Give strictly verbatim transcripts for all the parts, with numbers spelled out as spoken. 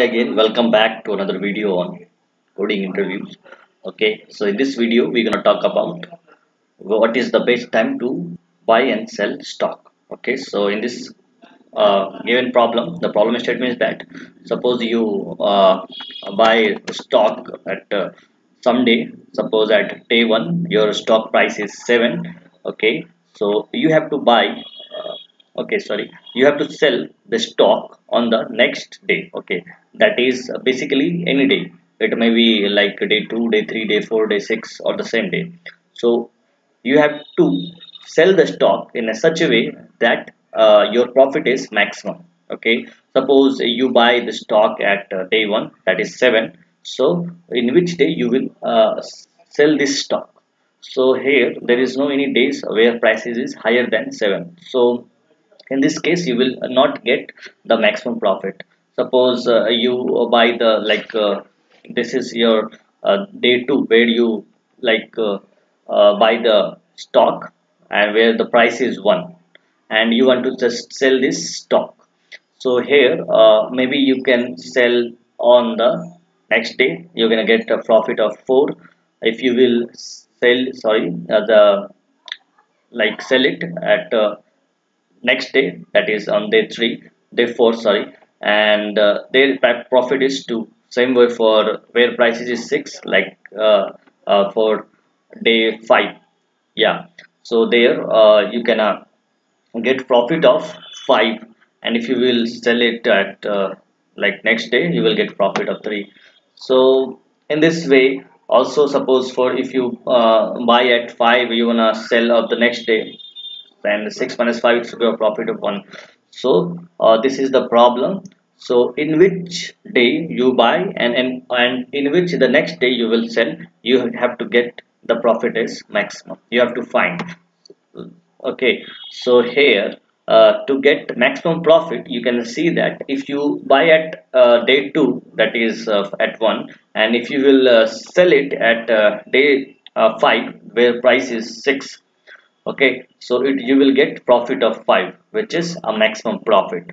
Again, welcome back to another video on coding interviews. Okay, so in this video we're gonna talk about what is the best time to buy and sell stock. Okay, so in this uh, given problem, the problem statement is that suppose you uh, buy stock at uh, some day. Suppose at day one your stock price is seven. Okay, so you have to buy uh, okay sorry you have to sell the stock on the next day. Okay, that is basically any day. It may be like day two, day three, day four, day six, or the same day. So you have to sell the stock in a such a way that uh, your profit is maximum. Okay, suppose you buy the stock at uh, day one, that is seven. So in which day you will uh, sell this stock? So here there is no any days where prices is higher than seven. So in this case you will not get the maximum profit. Suppose uh, you buy the like uh, this is your uh, day two where you like uh, uh, buy the stock and where the price is one, and you want to just sell this stock. So here uh, maybe you can sell on the next day. You're gonna get a profit of four. If you will sell sorry uh, the like sell it at uh, next day, that is on day three, day four, sorry, and uh, their profit is two. Same way for where prices is six, like uh, uh, for day five. Yeah, so there uh, you can uh, get profit of five, and if you will sell it at uh, like next day you will get profit of three. So in this way also, suppose for if you uh, buy at five, you wanna sell of the next day, and six minus five, it's a profit of one. So uh, this is the problem. So in which day you buy, and, and and in which the next day you will sell, you have to get the profit is maximum, you have to find. Okay, so here uh, to get maximum profit, you can see that if you buy at uh, day two, that is uh, at one, and if you will uh, sell it at uh, day uh, five where price is six. Okay, so it you will get profit of five, which is a maximum profit.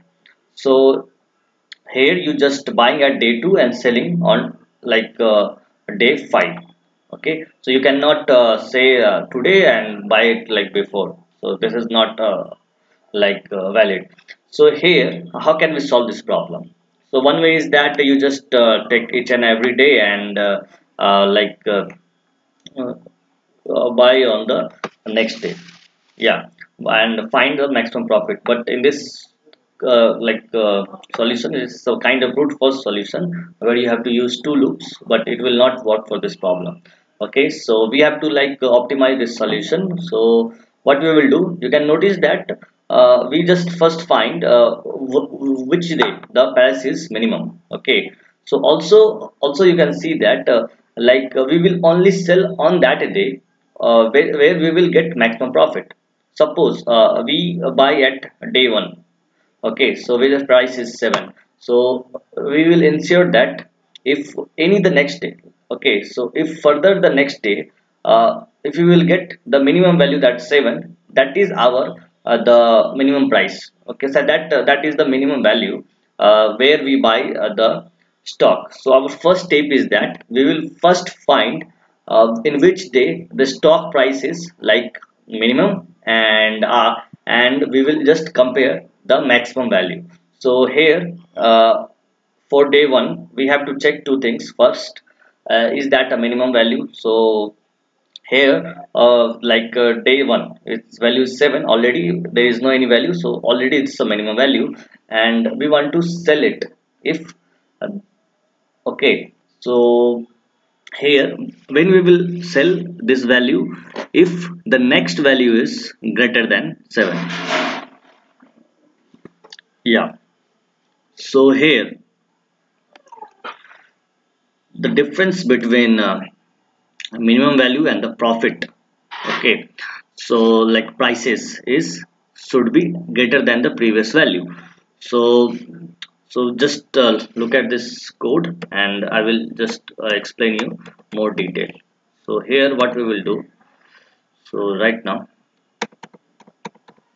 So here you just buying at day two and selling on like uh, day five. Okay, so you cannot uh, say uh, today and buy it like before. So this is not uh, like uh, valid. So here how can we solve this problem? So one way is that you just uh, take each and every day and uh, uh, like uh, uh, uh, buy on the next day. Yeah, and find the maximum profit. But in this uh, like uh, solution is a kind of brute force solution where you have to use two loops, but it will not work for this problem. Okay, so we have to like uh, optimize this solution. So what we will do, you can notice that uh, we just first find uh, which day the price is minimum. Okay, so also also you can see that uh, like uh, we will only sell on that day uh, where, where we will get maximum profit. Suppose uh, we buy at day one. Okay, so where the price is seven. So we will ensure that if any the next day. Okay, so if further the next day, uh, if we will get the minimum value, that seven, that is our uh, the minimum price. Okay, so that uh, that is the minimum value uh, where we buy uh, the stock. So our first step is that we will first find uh, in which day the stock price is like minimum, and uh, and we will just compare the maximum value. So here uh, for day one we have to check two things. First, uh, is that a minimum value? So here uh, like uh, day one, its value is seven. Already there is no any value, so already it's a minimum value, and we want to sell it if uh, okay. So here when we will sell this value if the next value is greater than seven. Yeah, so here the difference between uh, minimum value and the profit. Okay, so like prices is should be greater than the previous value. So so just uh, look at this code and I will just uh, explain you more detail. So here what we will do, so right now,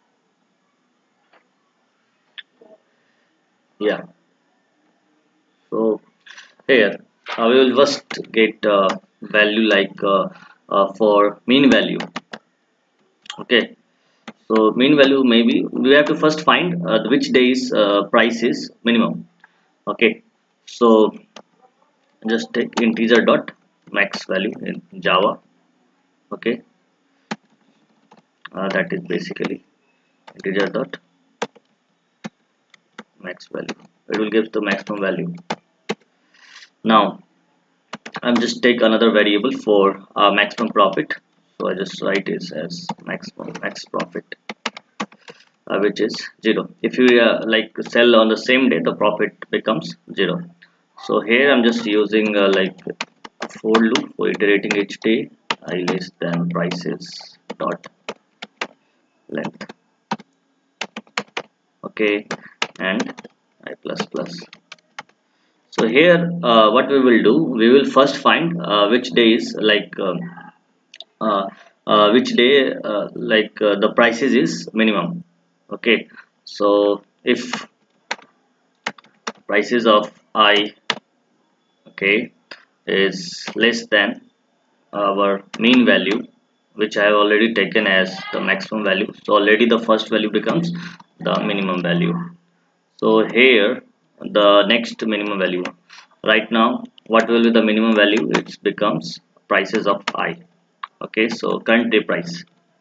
yeah, So here I will first get uh, value like uh, uh, for mean value. Okay, so mean value, maybe we have to first find uh, which day's uh, price is minimum. Okay, so just take integer dot max value in Java. Okay, uh, that is basically integer dot max value. It will give the maximum value. Now I'm just take another variable for uh, maximum profit. So I just write it as maximum max profit, uh, which is zero. If you uh, like sell on the same day, the profit becomes zero. So here I'm just using uh, like for loop for iterating each day. I less than prices dot length. Okay, and I plus plus. So here uh, what we will do, we will first find uh, which day is like um, uh, uh, which day uh, like uh, the prices is minimum. Okay, so if prices of I, okay, is less than our mean value, which I have already taken as the maximum value, so already the first value becomes the minimum value. So here the next minimum value, right now what will be the minimum value, it becomes prices of I. Okay, so current day price.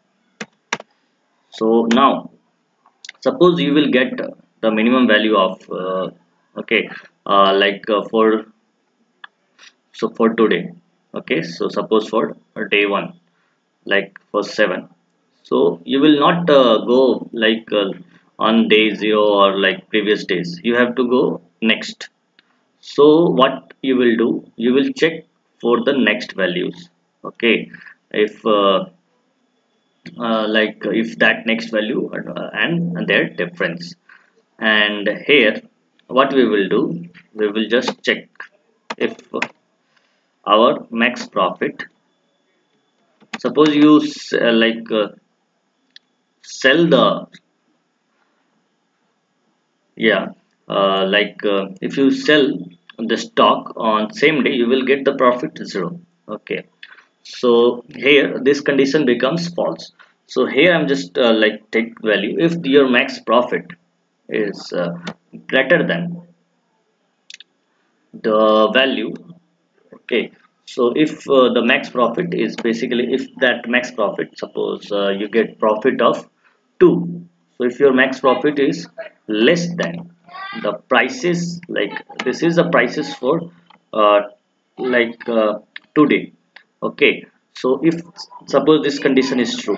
So now suppose you will get the minimum value of uh, okay uh, like uh, for so for today. Okay, so suppose for day one, like for seven, so you will not uh, go like uh, on day zero or like previous days, you have to go next. So what you will do, you will check for the next values. Okay, if uh, uh, like if that next value uh, and their difference. And here what we will do, we will just check if our max profit, suppose you s- uh, like uh, sell the, yeah, uh, like uh, if you sell the stock on same day, you will get the profit zero. Okay, so here this condition becomes false. So here I'm just uh, like take value if your max profit is uh, greater than the value. Okay, so if uh, the max profit is basically, if that max profit, suppose uh, you get profit of two, so if your max profit is less than the prices, like this is the prices for uh, like uh, today. Okay, so if suppose this condition is true,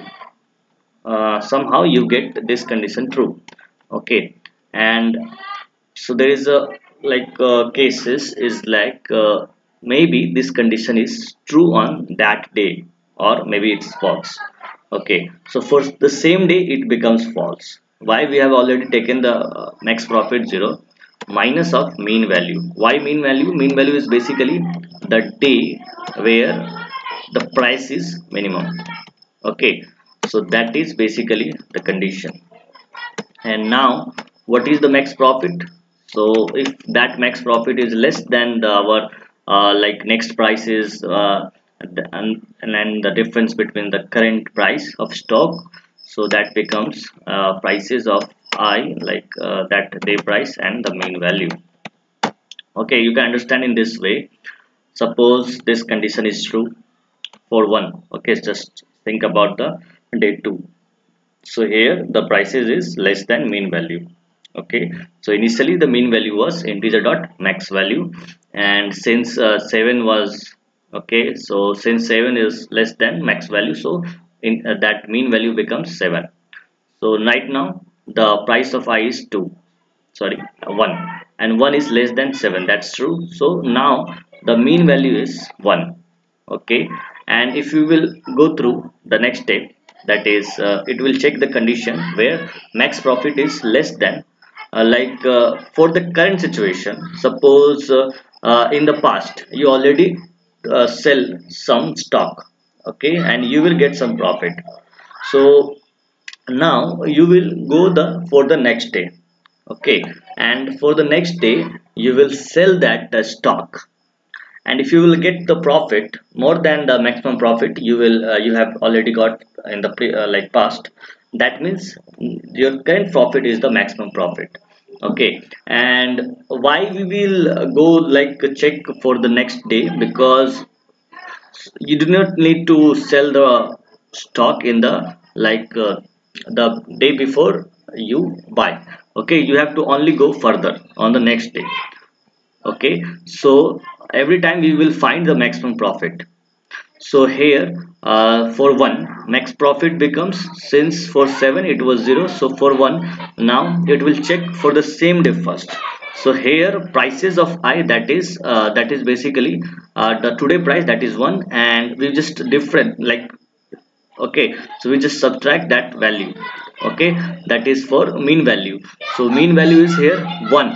uh, somehow you get this condition true. Okay, and so there is a like uh, cases is like uh, maybe this condition is true on that day, or maybe it's false. Okay, so for the same day it becomes false. Why? We have already taken the uh, max profit zero minus of mean value. Why mean value? Mean value is basically the day where the price is minimum. Okay, so that is basically the condition. And now what is the max profit? So if that max profit is less than the our uh, like next price is uh, and, and then the difference between the current price of stock, so that becomes uh, prices of I, like uh, that day price and the mean value. Okay, you can understand in this way. Suppose this condition is true for one. Okay, just think about the day two. So here the prices is less than mean value. Okay, so initially the mean value was integer dot max value, and since uh, seven was, okay, so since seven is less than max value, so in uh, that mean value becomes seven. So right now the price of I is two, sorry, one, and one is less than seven, that's true. So now the mean value is one. Okay, and if you will go through the next step, that is uh, it will check the condition where max profit is less than uh, like uh, for the current situation. Suppose uh, uh, in the past you already uh, sell some stock, okay, and you will get some profit. So now you will go the for the next day. Okay, and for the next day you will sell that uh, stock, and if you will get the profit more than the maximum profit you will uh, you have already got in the pre, uh, like past, that means your current profit is the maximum profit. Okay, and why we will uh, go like check for the next day? Because you do not need to sell the stock in the like uh, the day before you buy. Okay, you have to only go further on the next day. Okay, so every time we will find the maximum profit. So here uh, for one max profit becomes, since for seven it was zero, so for one now it will check for the same day first. So here prices of I, that is uh, that is basically uh, the today price, that is one, and we just different like, okay, so we just subtract that value. Okay, that is for mean value. So mean value is here one,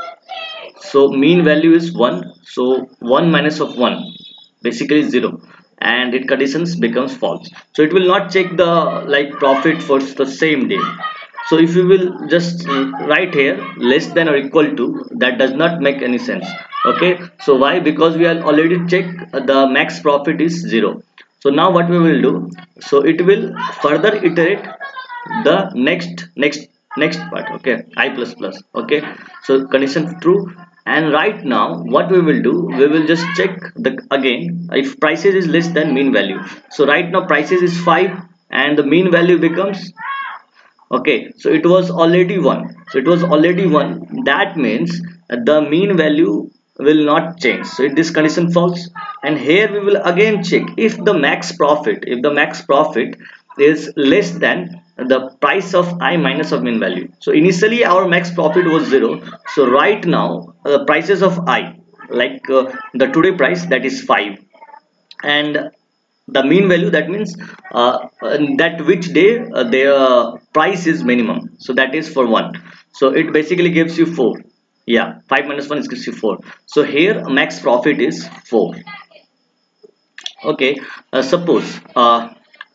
so mean value is one, so one minus of one basically zero, and it conditions becomes false, so it will not check the like profit for the same day. So if you will just write here less than or equal to, that does not make any sense. Okay, so why? Because we are already check the max profit is zero. So now what we will do, so it will further iterate the next next next part. Okay, I plus plus. Okay, so condition true, and right now what we will do, we will just check the again if prices is less than mean value. So right now prices is five and the mean value becomes, okay, so it was already one, so it was already one, that means the mean value will not change, so this condition false. And here we will again check if the max profit, if the max profit is less than the price of I minus of mean value. So initially our max profit was zero, so right now uh, prices of I, like uh, the today price, that is five, and the mean value, that means uh, that which day uh, their price is minimum, so that is for one, so it basically gives you four. Yeah, five minus one is gives you four, so here max profit is four. Okay, uh, suppose uh,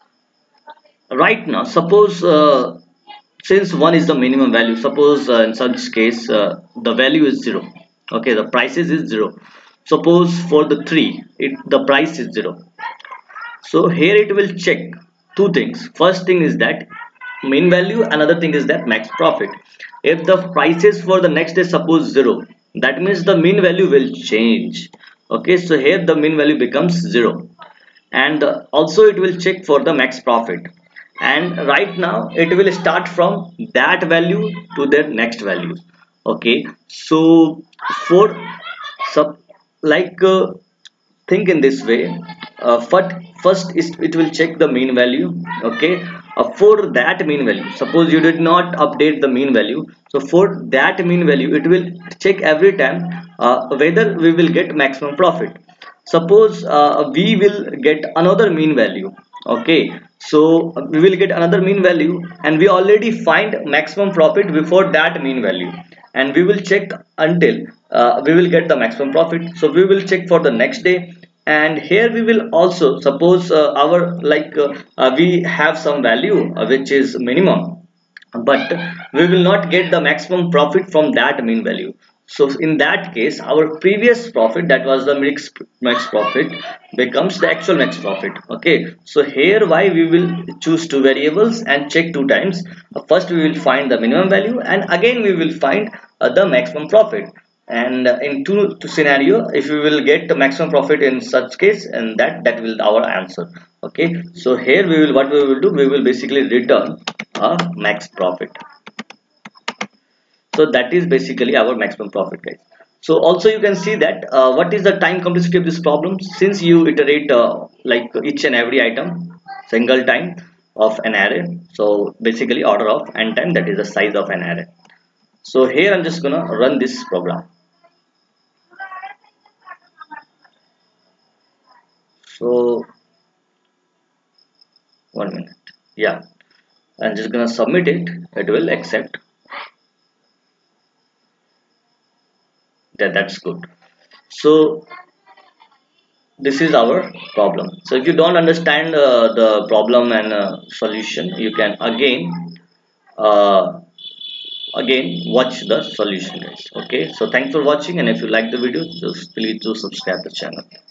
right now suppose uh, since one is the minimum value, suppose uh, in such case uh, the value is zero. Okay, the prices is zero. Suppose for the three it the price is zero. So here it will check two things. First thing is that mean value, another thing is that max profit. If the prices for the next day suppose zero, that means the mean value will change. Okay, so here the mean value becomes zero, and uh, also it will check for the max profit, and right now it will start from that value to their next value. Okay, so for sub like uh, think in this way, uh, but first is it will check the mean value. Okay, uh, for that mean value, suppose you did not update the mean value, so for that mean value it will check every time uh, whether we will get maximum profit. Suppose uh, we will get another mean value. Okay, so uh, we will get another mean value and we already find maximum profit before that mean value, and we will check until uh, we will get the maximum profit. So we will check for the next day, and here we will also suppose uh, our like uh, uh, we have some value uh, which is minimum, but we will not get the maximum profit from that mean value. So in that case our previous profit, that was the max, max profit, becomes the actual max profit. Okay, so here why we will choose two variables and check two times. First we will find the minimum value and again we will find uh, the maximum profit, and uh, in two, two scenario if we will get the maximum profit in such case, and that that will our answer. Okay, so here we will what we will do, we will basically return a max profit. So that is basically our maximum profit, guys. So also you can see that uh, what is the time complexity of this problem, since you iterate uh, like each and every item single time of an array. So basically order of n time, that is the size of an array. So here I'm just gonna run this program. So one minute. Yeah, I'm just gonna submit it. It will accept. Yeah, that's good. So this is our problem. So if you don't understand uh, the problem and uh, solution, you can again uh, again watch the solution, guys. Okay, so thanks for watching, and if you like the video, just please do subscribe the channel.